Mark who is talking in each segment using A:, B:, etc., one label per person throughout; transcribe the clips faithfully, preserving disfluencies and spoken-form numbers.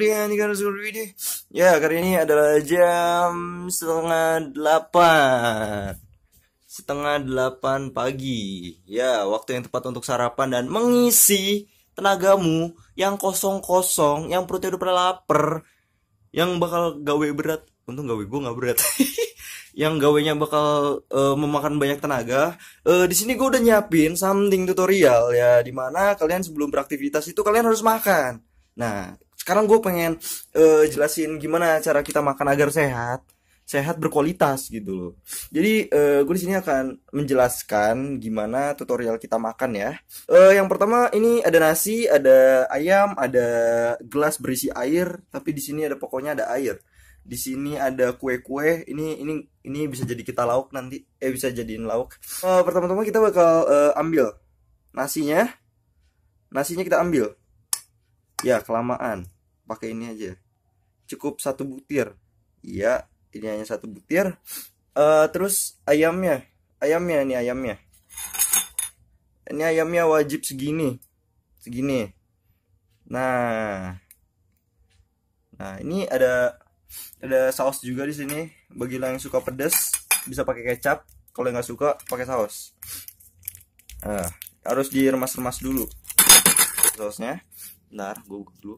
A: kuliah di Garut Widih. Ya, kali ini adalah jam setengah delapan. Setengah delapan pagi. Ya, waktu yang tepat untuk sarapan dan mengisi tenagamu yang kosong-kosong, yang perutnya udah pada lapar, yang bakal gawe berat. Untung gawe gue nggak berat. Yang gawenya bakal uh, memakan banyak tenaga. Uh, di sini gue udah nyiapin something tutorial ya, dimana kalian sebelum beraktivitas itu kalian harus makan. Nah, sekarang gue pengen uh, jelasin gimana cara kita makan agar sehat, sehat berkualitas gitu loh. Jadi uh, gue di sini akan menjelaskan gimana tutorial kita makan ya. Uh, yang pertama ini ada nasi, ada ayam, ada gelas berisi air, tapi di sini ada pokoknya ada air. Di sini ada kue-kue. Ini ini ini bisa jadi kita lauk nanti. Eh bisa jadiin lauk. Uh, pertama-tama kita bakal uh, ambil nasinya. Nasinya kita ambil. Ya, kelamaan. Pakai ini aja. Cukup satu butir. Iya, ini hanya satu butir. Uh, terus ayamnya. Ayamnya ini ayamnya. Ini ayamnya wajib segini. Segini. Nah. Nah, ini ada ada saus juga di sini. Bagi yang suka pedas bisa pakai kecap. Kalau nggak suka pakai saus. Nah, harus diremas-remas dulu sausnya. Bentar, gue buka dulu.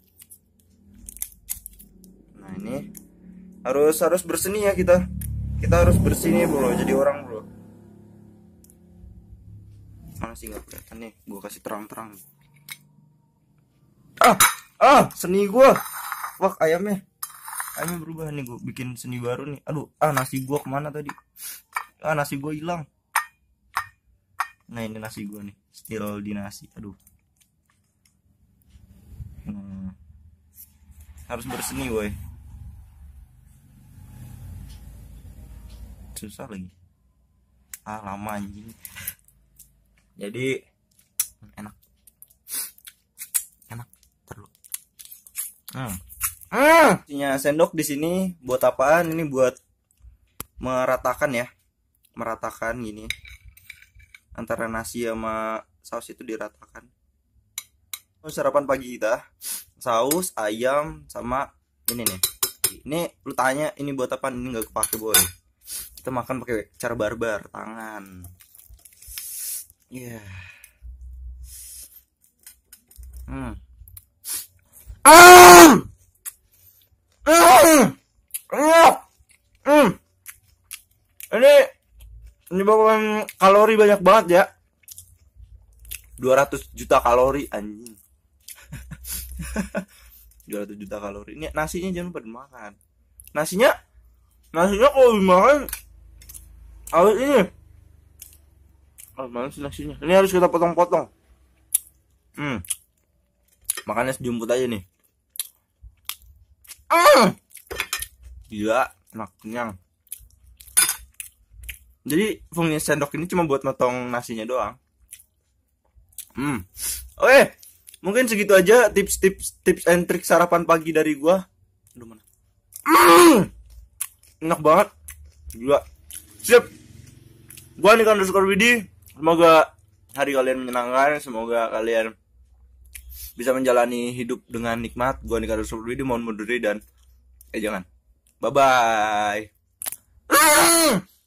A: Nah, ini harus harus berseni ya kita. Kita harus bersih nih bro. Jadi orang bro. Mana sih nggak kelihatan nih? Gue kasih terang-terang. Ah, ah, seni gue. Wah, ayamnya. Ayamnya berubah nih, gue bikin seni baru nih. Aduh, ah nasi gua kemana tadi? Ah nasi gua hilang. Nah ini nasi gua nih, still di nasi. Aduh. Hmm. Harus berseni woy. Susah lagi. Ah lama anjing. Jadi enak. Enak terus. Hmm. Ah, punya sendok di sini buat apaan? Ini buat meratakan ya, meratakan gini antara nasi sama saus itu diratakan. Sarapan pagi kita, saus ayam sama ini nih. Ini lu tanya ini buat apa? Ini nggak kepake boy. Kita makan pakai cara barbar tangan. Iya. Yeah. Hmm. Ah! Mm. Mm. Ini ini bakalan kalori banyak banget ya. dua ratus juta kalori anjing. dua ratus juta kalori. Ini nasinya jangan lupa dimakan. Nasinya nasinya kalau dimakan awet ini. Oh, mana sih nasinya? Ini harus kita potong-potong. Hmm. Makannya sejumput aja nih. Ah, gila, enak kenyang. Jadi fungsi sendok ini cuma buat motong nasinya doang. Hmm. Oke, mungkin segitu aja tips-tips tips and trik sarapan pagi dari gua. Aduh mana? Mm, enak banget. Gila. Sip. Gua nih underscore Widih. Semoga hari kalian menyenangkan. Semoga kalian bisa menjalani hidup dengan nikmat. Gua Nikar Widih mohon mundur diri dan eh jangan. Bye bye.